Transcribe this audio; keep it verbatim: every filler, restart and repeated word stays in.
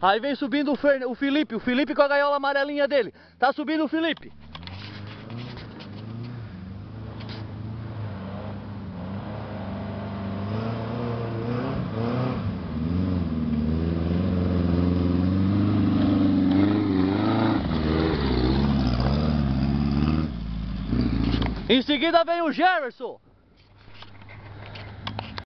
Aí vem subindo o, Fer... o Felipe, o Felipe com a gaiola amarelinha dele. Tá subindo o Felipe. Em seguida vem o Gerson.